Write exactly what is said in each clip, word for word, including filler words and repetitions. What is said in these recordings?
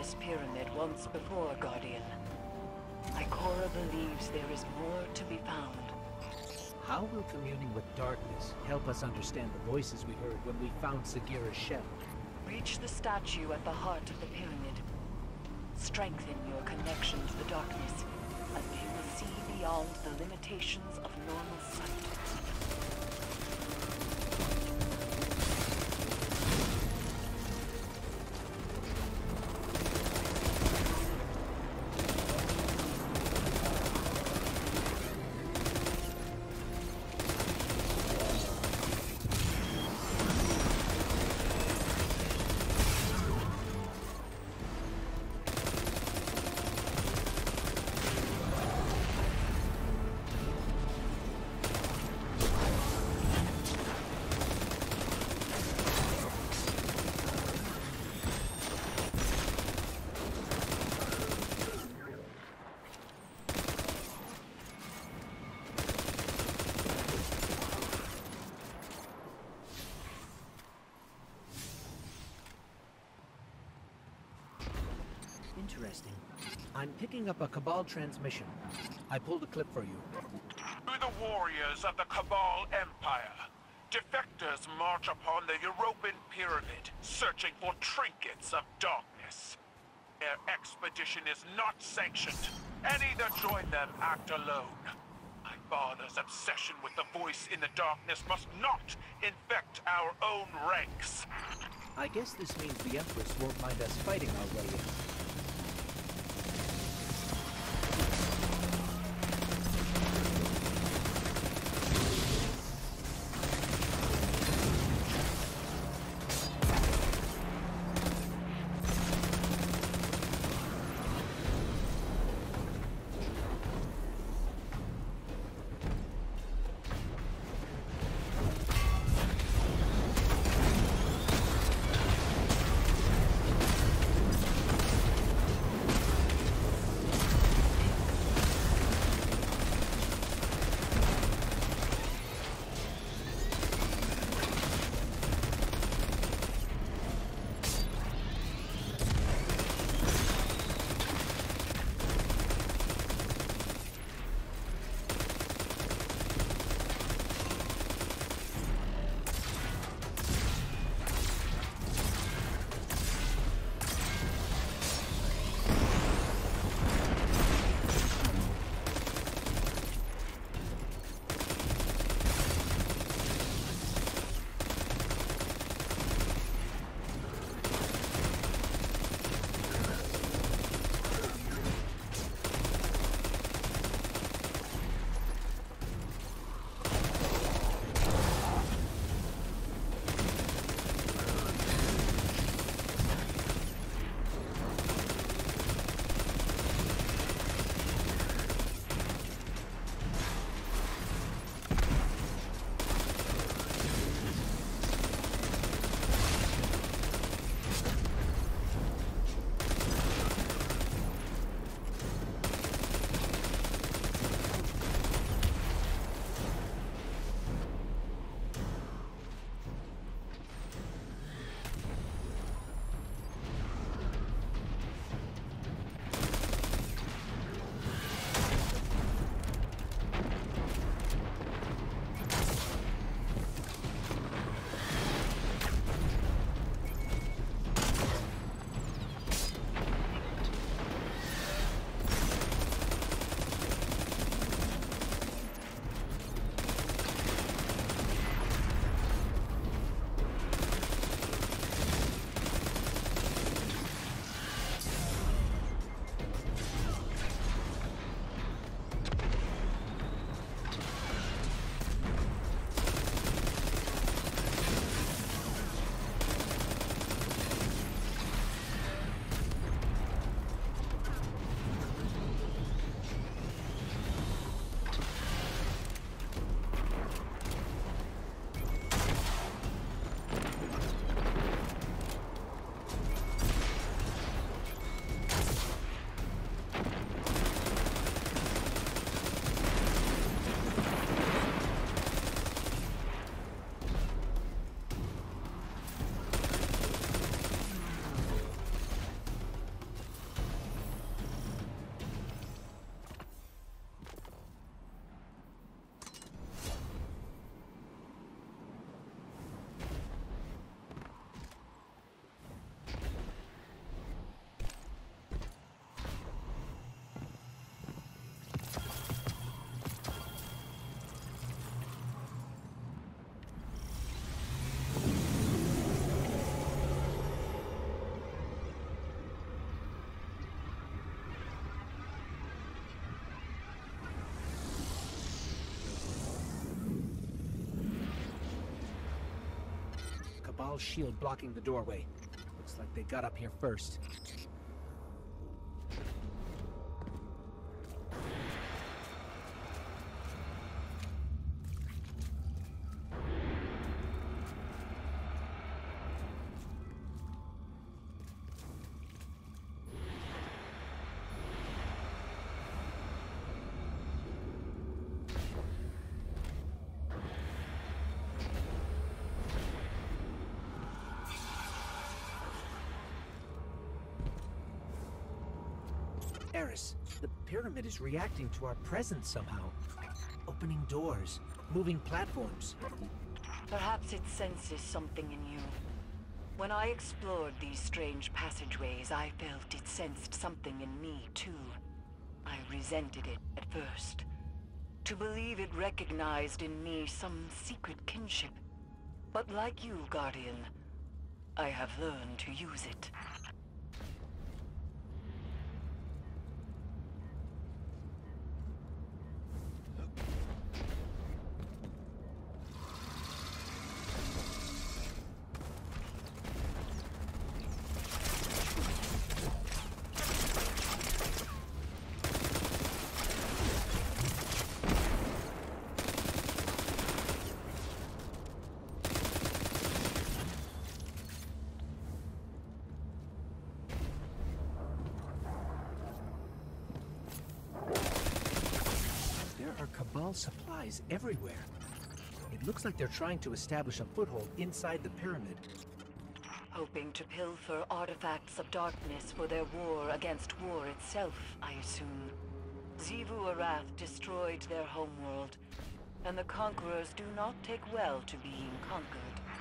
this pyramid once before, Guardian. Ikora believes there is more to be found. How will communing with darkness help us understand the voices we heard when we found Sagira's shell? Reach the statue at the heart of the pyramid. Strengthen your connection to the darkness, and you will see beyond the limitations of normal sight. Interesting. I'm picking up a Cabal transmission. I pulled a clip for you. To the warriors of the Cabal Empire, defectors march upon the European pyramid, searching for trinkets of darkness. Their expedition is not sanctioned. Any that join them act alone. My father's obsession with the voice in the darkness must not infect our own ranks. I guess this means the Empress won't mind us fighting our way in. Cabal shield blocking the doorway. Looks like they got up here first. Eris, the pyramid is reacting to our presence somehow. Opening doors, moving platforms. Perhaps it senses something in you. When I explored these strange passageways, I felt it sensed something in me, too. I resented it at first. To believe it recognized in me some secret kinship. But like you, Guardian, I have learned to use it. Cabal supplies everywhere. It looks like they're trying to establish a foothold inside the pyramid. Hoping to pilfer artifacts of darkness for their war against war itself, I assume. EmporerAaron destroyed their homeworld, and the conquerors do not take well to being conquered.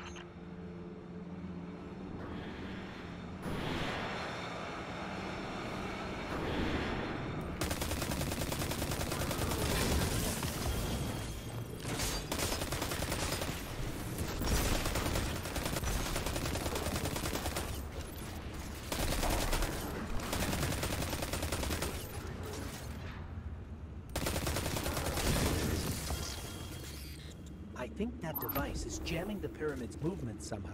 I think that device is jamming the pyramid's movement somehow.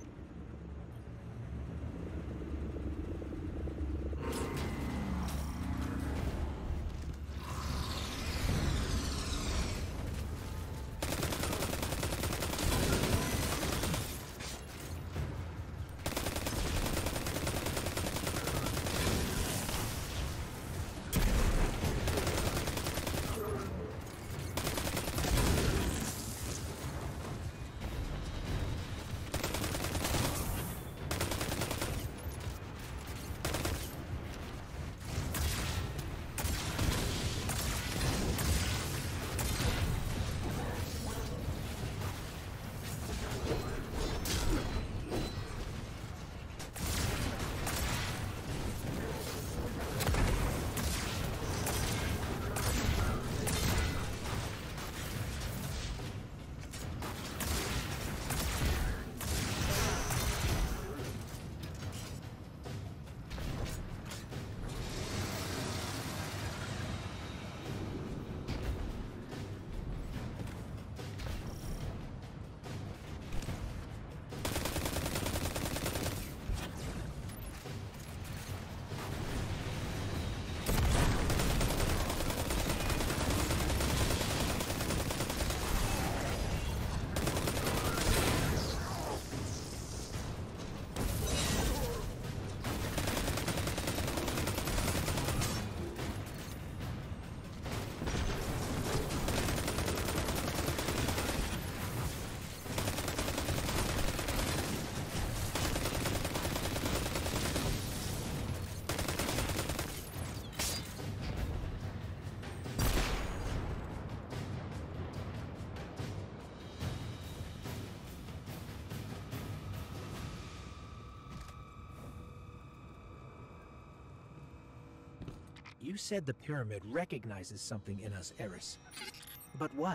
You said the pyramid recognizes something in us, Eris. But what?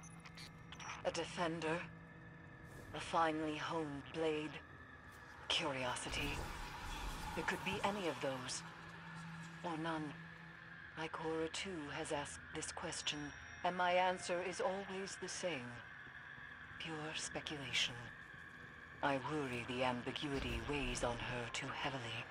A defender. A finely honed blade. Curiosity. It could be any of those. Or none. Ikora too has asked this question, and my answer is always the same. Pure speculation. I worry the ambiguity weighs on her too heavily.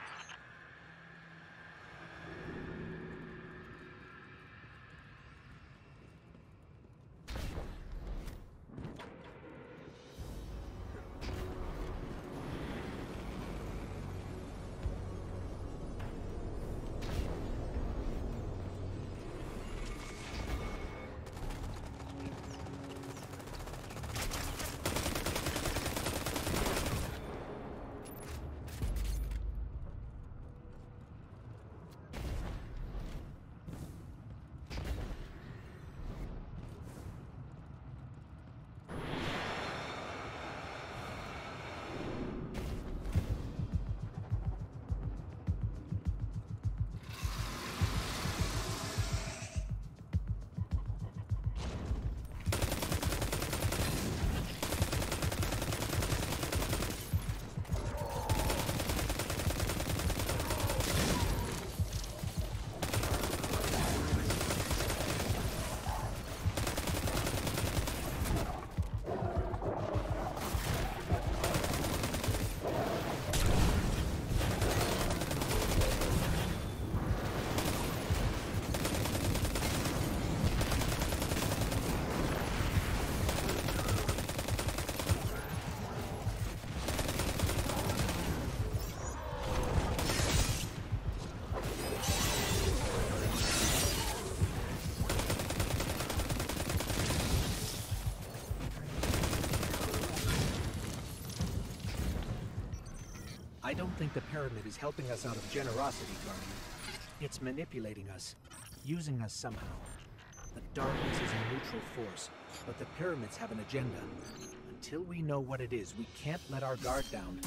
I don't think the pyramid is helping us out of generosity, Guardian. It's manipulating us, using us somehow. The darkness is a neutral force, but the pyramids have an agenda. Until we know what it is, we can't let our guard down.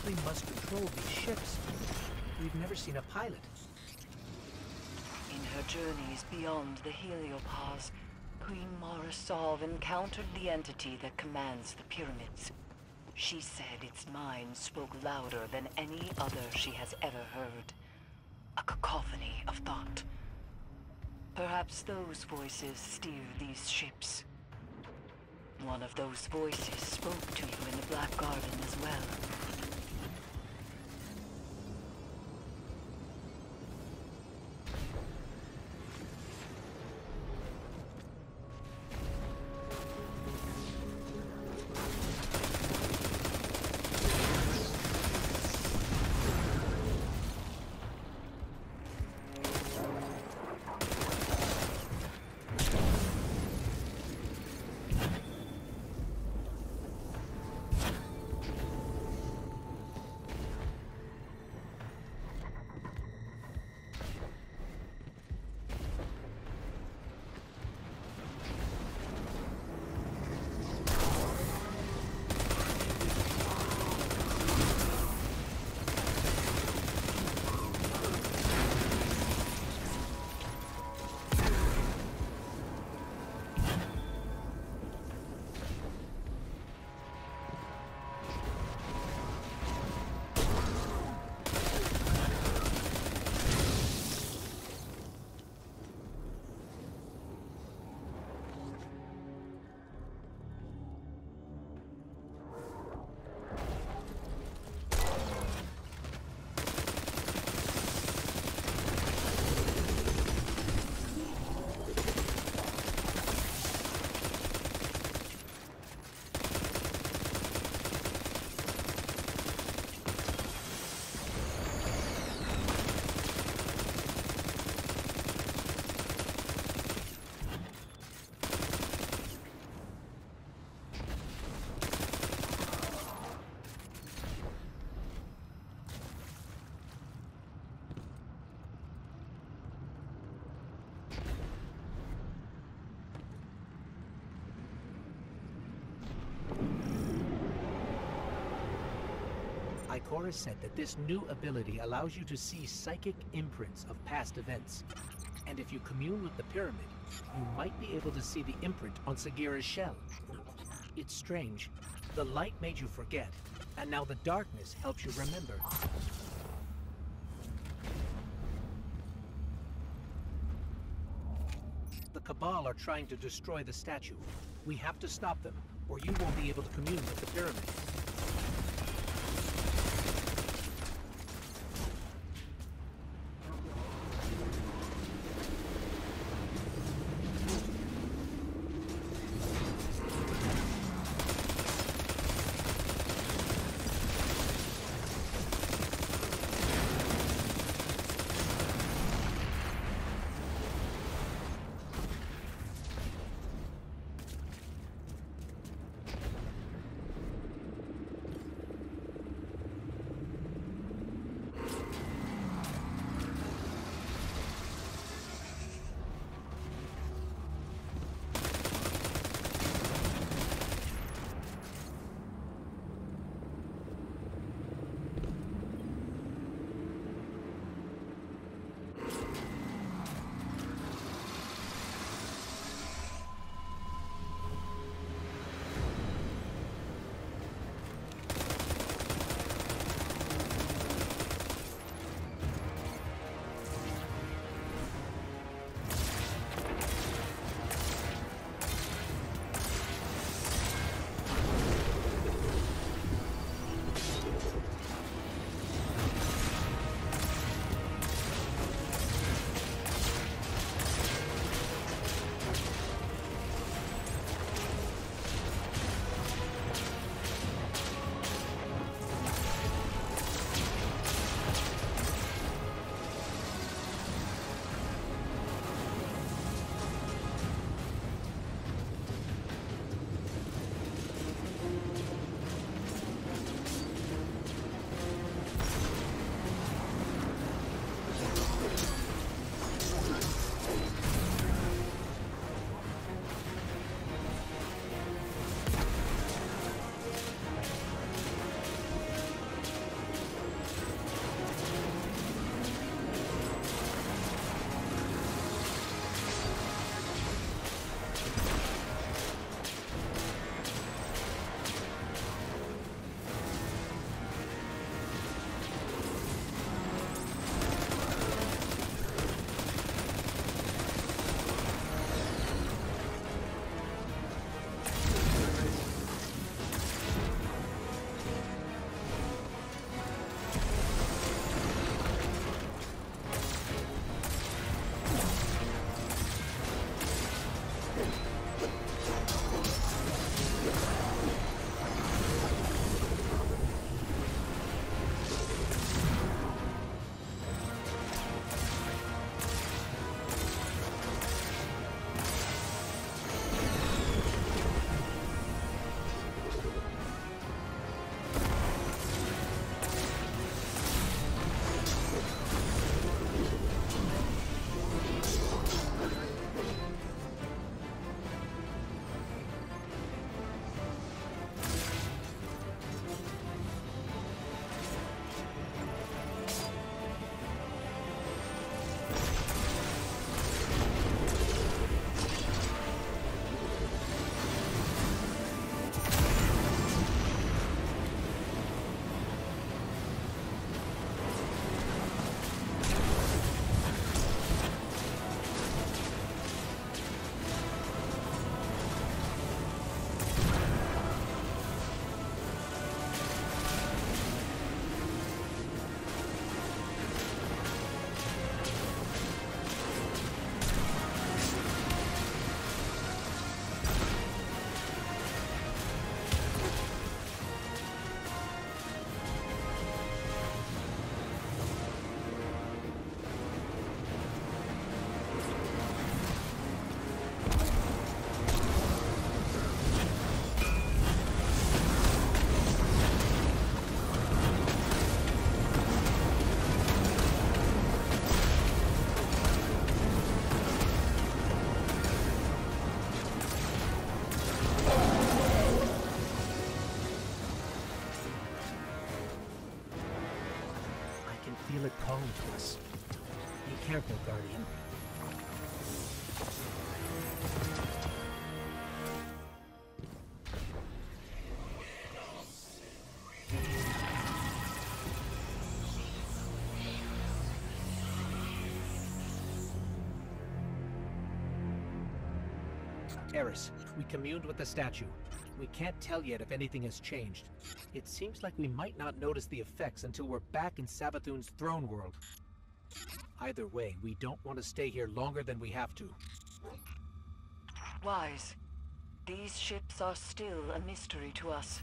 simply must control these ships. We've never seen a pilot. In her journeys beyond the heliopause, Queen Mara Sov encountered the entity that commands the pyramids. She said its mind spoke louder than any other she has ever heard. A cacophony of thought. Perhaps those voices steer these ships. One of those voices spoke to you in the Black Garden as well. Ikora said that this new ability allows you to see psychic imprints of past events. And if you commune with the pyramid, you might be able to see the imprint on Sagira's shell. It's strange. The light made you forget, and now the darkness helps you remember. The Cabal are trying to destroy the statue. We have to stop them, or you won't be able to commune with the pyramid. Guardian. Eris, we communed with the statue. We can't tell yet if anything has changed. It seems like we might not notice the effects until we're back in Savathun's throne world. Either way, we don't want to stay here longer than we have to. Wise. These ships are still a mystery to us.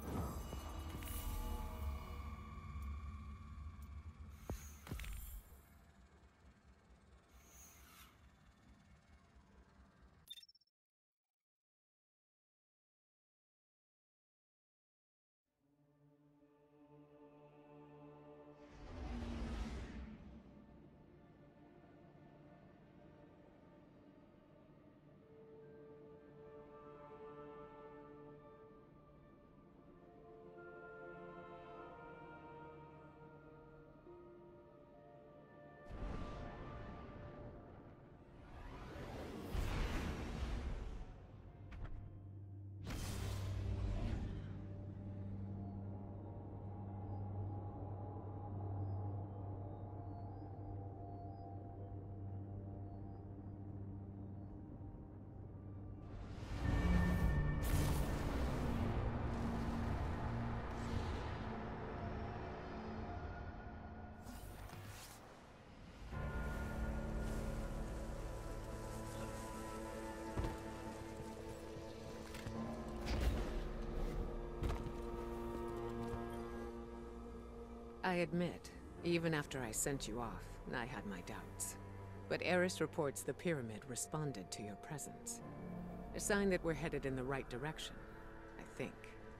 I admit, even after I sent you off, I had my doubts. But Eris reports the pyramid responded to your presence. A sign that we're headed in the right direction, I think.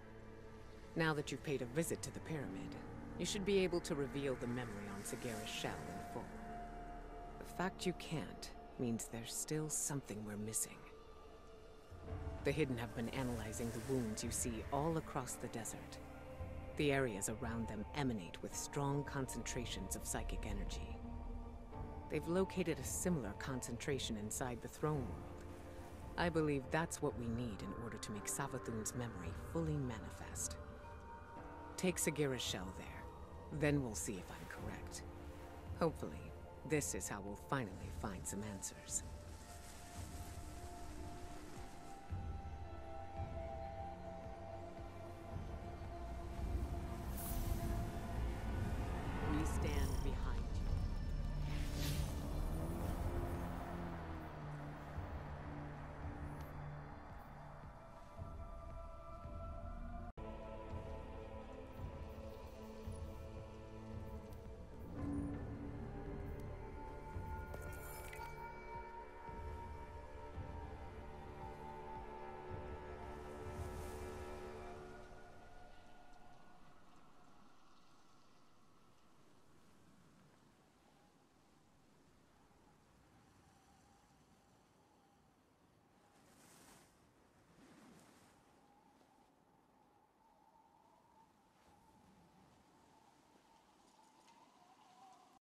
Now that you've paid a visit to the pyramid, you should be able to reveal the memory on Sagera's shell in full. The fact you can't means there's still something we're missing. The Hidden have been analyzing the wounds you see all across the desert. The areas around them emanate with strong concentrations of psychic energy. They've located a similar concentration inside the throne world. I believe that's what we need in order to make Savathun's memory fully manifest. Take Sagera's shell there, then we'll see if I'm correct. Hopefully, this is how we'll finally find some answers.